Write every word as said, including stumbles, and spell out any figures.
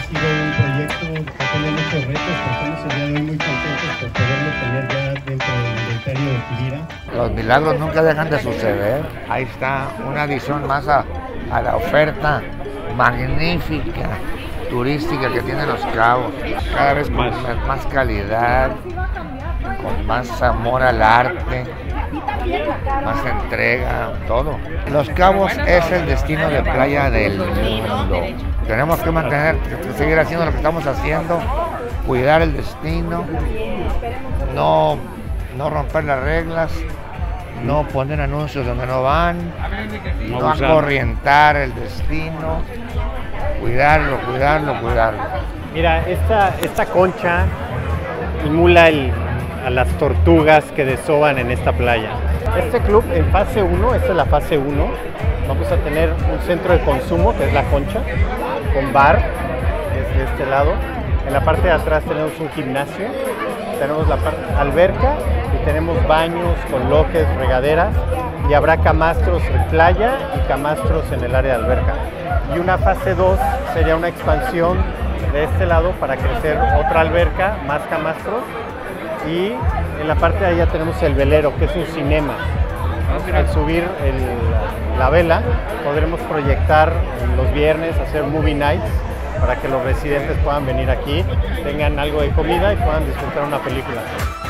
sido un proyecto que tiene muchos retos, pero estamos el día de hoy muy contentos por poderlo tener ya dentro del inventario de Quivira. Los milagros nunca dejan de suceder. Ahí está una adición más a, a la oferta magnífica turística que tienen Los Cabos, cada vez con más, más calidad, con más amor al arte, más entrega, todo. Los Cabos es el destino de playa del mundo. Tenemos que mantener, que seguir haciendo lo que estamos haciendo, cuidar el destino, no, no romper las reglas, no poner anuncios donde no van, no acorrientar el destino, cuidarlo, cuidarlo, cuidarlo. Mira, esta, esta concha simula el, a las tortugas que desoban en esta playa. Este club en fase uno, esta es la fase uno, vamos a tener un centro de consumo que es la concha, con bar, que es de este lado. En la parte de atrás tenemos un gimnasio, tenemos la parte alberca y tenemos baños con loques, regaderas, y habrá camastros en playa y camastros en el área de alberca. Y una fase dos sería una expansión de este lado para crecer otra alberca, más camastros, y en la parte de allá tenemos el velero, que es un cinema. Al subir el, la vela podremos proyectar los viernes, hacer movie nights, para que los residentes puedan venir aquí, tengan algo de comida y puedan disfrutar una película.